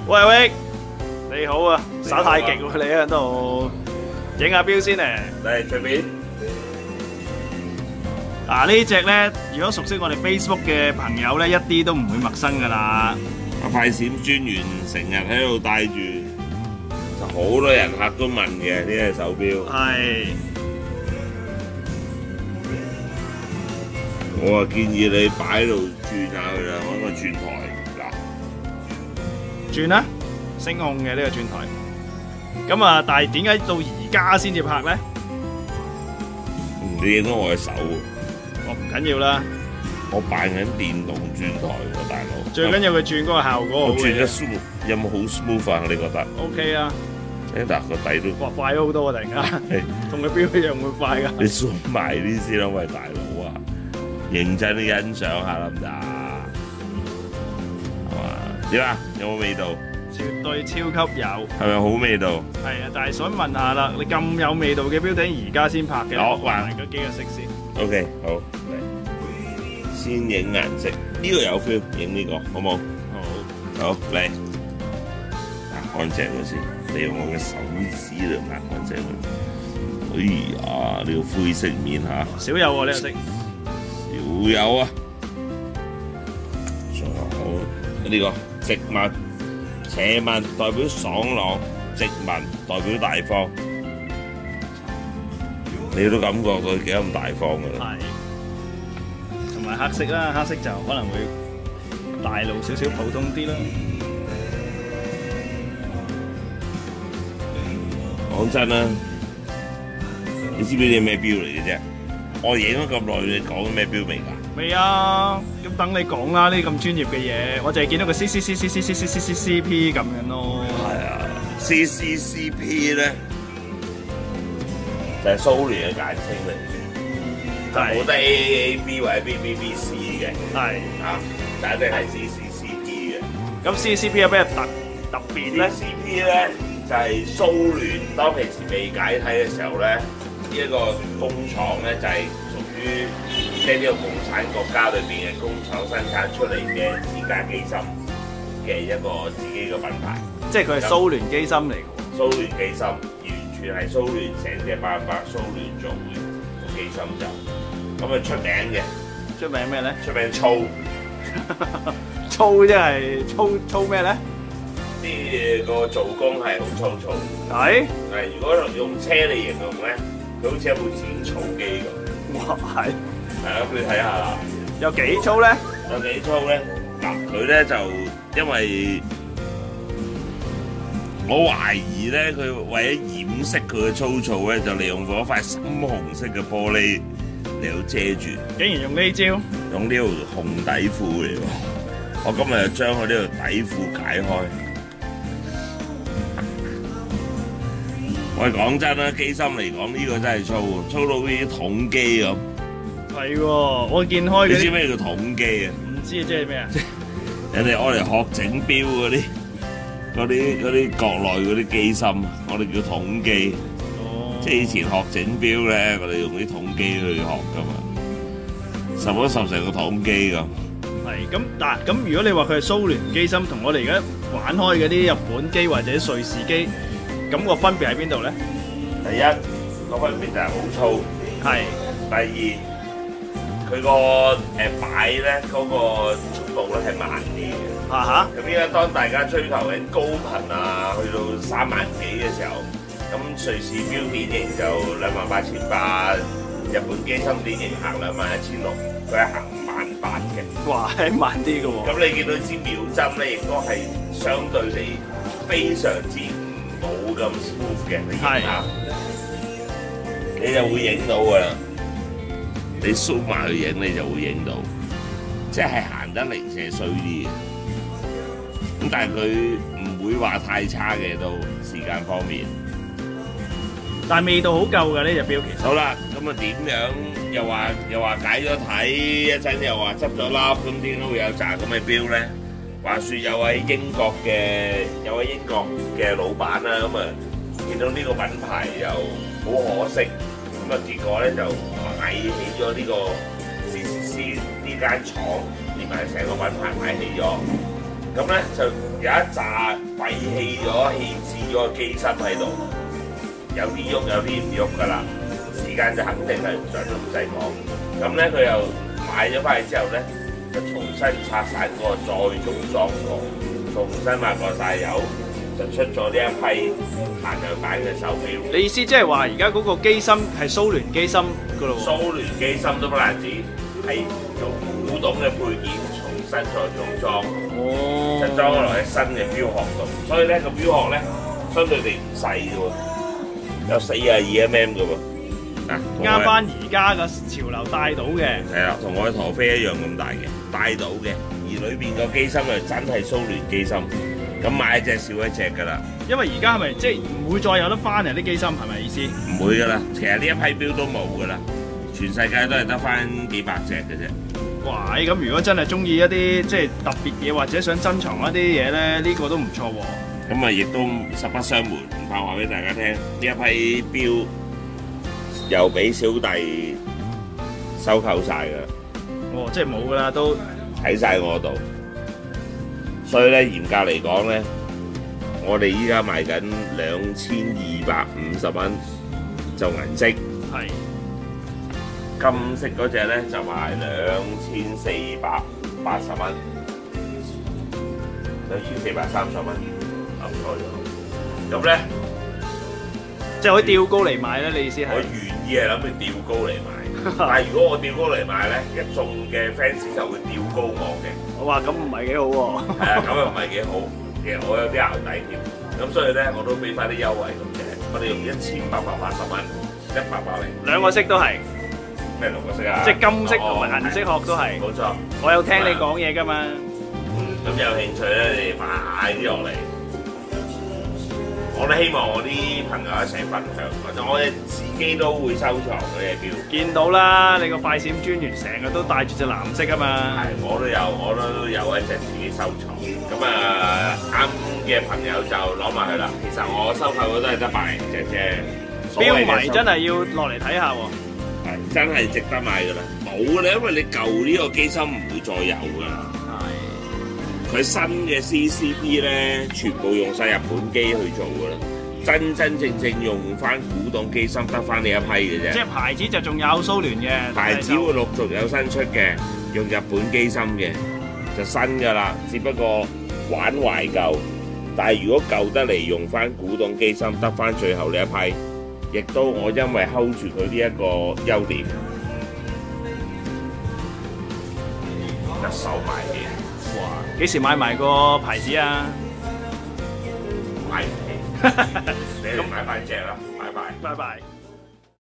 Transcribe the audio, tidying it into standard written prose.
喂喂，你好啊，耍太極喎你喺度，影下錶先咧。 嚟隨便。 嗱呢隻咧，如果熟悉我哋 Facebook 嘅朋友咧，一啲都唔會陌生噶啦。 快閃專員成日喺度戴住，就好多人客都問嘅呢隻手錶。 係。 我啊建議你擺喺度轉下佢啦，揾個轉台嗱。 轉啦，聲控嘅呢個轉台。咁啊，但係點解到而家先至拍咧？ 你影到我嘅手喎。 我唔緊要啦。 我扮緊電動轉台喎，大佬。 最緊要佢轉嗰個效果好嘅。 我轉得 smooth，有冇好 smooth 啊？你覺得 ？OK 啊。 嗱個底都哇快咗好多啊！突然間，同個錶一樣會快㗎。 你 zoom 埋啲先啦，喂大佬啊！認真啲欣賞下得唔得？係嘛？點啊？有冇味道？ 絕對超級有。係咪好味道？ 係啊，但係想問下啦，你咁有味道嘅錶頂而家先拍嘅？ 我還嗰幾個色先。 OK， 好嚟，先影顏色，呢個有 feel， 影呢個好冇？好，好嚟，拍乾淨佢先，你用我嘅手指嚟拍乾淨佢。哎呀，呢個灰色面嚇， 少有喎呢個色。 少有啊！仲有呢個直紋、斜紋代表爽朗，直紋代表大方。你都感覺到幾咁大方㗎啦。 係。同埋黑色啦，黑色就可能會大路少少，普通啲啦。 講真啦，你知唔知啲咩錶嚟嘅啫？我影咗咁耐，你講咩錶未㗎？ 未啊，咁等你講啦，呢啲咁專業嘅嘢，我淨係見到個 CP 咁樣咯。 係啊 ，CCCP 咧就係蘇聯嘅簡稱嚟嘅，就冇得 AAB 或者 BBBC 嘅。 係啊，但一定係 CCCP 嘅。 咁 CCCP 有咩特別咧 ？CCCP 咧就係蘇聯當其時未解體嘅時候咧，呢一個工廠咧就係屬於即係呢個共產國家裏邊嘅工廠生產出嚟嘅自家機芯嘅一個自己嘅品牌。 即係佢係蘇聯機芯嚟嘅。 蘇聯機芯完全係蘇聯成隻白蘇聯做嘅個機芯就咁啊出名嘅。 出名咩咧？ 出名粗。 粗即係粗咩咧？ 啲個做工係好粗糙。 係。 係如果用車嚟形容咧，佢好似一部剪草機咁。 哇係。 係啊，你睇下。 有幾粗咧？ 有幾粗咧？嗱，佢咧就因為我懷疑咧，佢為咗掩飾佢嘅粗糙咧，就利用咗一塊深紅色嘅玻璃嚟到遮住。 竟然用呢招？ 用呢條紅底褲嚟喎。我今日就將佢呢條底褲解開。我講真啦，機芯嚟講呢個真係粗，粗到好似桶機咁。 係喎，我見開。 你知咩叫桶機啊？ 唔知啊，即係咩啊？ 人哋愛嚟學整錶嗰啲國內嗰啲機芯，我哋叫桶機。哦。即係以前學整錶咧，我哋用啲桶機去學噶嘛，十成個桶機咁。 係咁，如果你話佢係蘇聯機芯，同我哋而家玩開嗰啲日本機或者瑞士機，咁個分別喺邊度咧？ 第一個分別就係好粗。 係。 第二，佢個擺咧嗰個速度咧係慢啲嘅。咁依家當大家追求緊高頻啊，去到3萬幾嘅時候，咁瑞士錶典型就28,800，日本機芯典型行21,600，佢係行18000嘅。 哇，係慢啲嘅喎。咁你見到支秒針咧，亦都係相對地非常之冇咁 smooth 嘅，你見下，你就會影到㗎啦。你 zoom 埋去影，你就會影到，即係行得零舍衰啲嘅。咁但係佢唔會話太差嘅，到時間方面。 但係味道好夠㗎呢隻錶其實。 好啦，咁啊點樣又話解咗體，一陣又話執咗粒，咁點解會有扎咁嘅錶咧？話説有位英國嘅老闆啦，咁啊見到呢個品牌又好可惜，咁啊結果咧就買起咗呢個 CCC 呢間廠，連埋成個品牌買起咗。咁咧就有一紮品廢棄咗、棄置咗個機芯喺度，有啲喐有啲唔喐㗎啦。時間就肯定係唔想都唔使講。咁咧佢又買咗翻去之後咧，就重新拆散過，再做裝過，重新抹過晒油，就出咗呢一批限量版嘅手錶。 你意思即係話而家嗰個機芯係蘇聯機芯㗎咯喎？ 蘇聯機芯都不單止，係用古董嘅配件重新再組裝，就裝咗落喺新嘅錶殼度。所以咧個錶殼咧相對地唔細嘅喎，有42mm嘅喎。嗱， 啱翻而家嘅潮流帶到嘅。 係啦，同我嘅陀飛一樣咁大嘅，帶到嘅。而裏邊個機芯就真係蘇聯機芯，咁買一隻少一隻㗎啦。 因為而家係咪即係唔會再有得翻啊啲機芯係咪意思？ 唔會㗎啦，其實呢一批錶都冇㗎啦，全世界都係得翻幾百隻嘅啫。 哇！咁如果真係中意一啲即係特別嘢，或者想珍藏一啲嘢咧，呢個都唔錯喎。 咁啊，亦都實不相瞞，唔怕話俾大家聽，呢一批錶又俾小弟收購晒㗎。 哦，即係冇㗎啦，都喺晒我度。所以咧，嚴格嚟講咧，我哋依家賣緊2250蚊就銀色。 係。 金色嗰只咧就賣2480蚊，2430蚊，諗錯咗。咁咧， 即係可以吊高嚟賣咧？你意思係？ 我原意係諗住吊高嚟賣，但係如果我吊高嚟賣咧，一眾嘅 fans 就會吊高我嘅。 我話咁唔係幾好喎。 係啊，咁又唔係幾好。其實我有啲淆底添，咁所以咧我都俾翻啲優惠咁嘅。我哋用1880蚊，180。 兩個色都係。 咩兩個色啊？ 即係金色同埋銀色殼都係。 冇錯。 我有聽你講嘢㗎嘛。 咁有興趣咧，你哋快啲落嚟。我都希望我啲朋友一齊分享，或者我哋自己都會收藏嗰隻錶。見到啦，你個快閃專員成日都帶住隻藍色啊嘛。 係，我都有一隻自己收藏。咁啊，啱嘅朋友就攞埋去啦。其實我收購嗰都係得100隻啫。 錶迷真係要落嚟睇下喎。 係，真係值得買㗎啦。冇啦，因為你舊呢個機芯唔會再有㗎啦。佢新嘅 CCP 咧，全部用晒日本機去做㗎啦，真真正正用翻古董機芯得翻呢一批嘅啫。 即係牌子就仲有蘇聯嘅， 牌子會陸續有新出嘅，用日本機芯嘅就新㗎啦，只不過玩懷舊。但係如果舊得嚟用翻古董機芯，得翻最後呢一批，亦都我因為 hold 住佢呢一個優點，一手買嘅。 哇！幾時買埋個牌子啊？ 買唔起，你哋買翻隻啦，拜拜。 拜拜。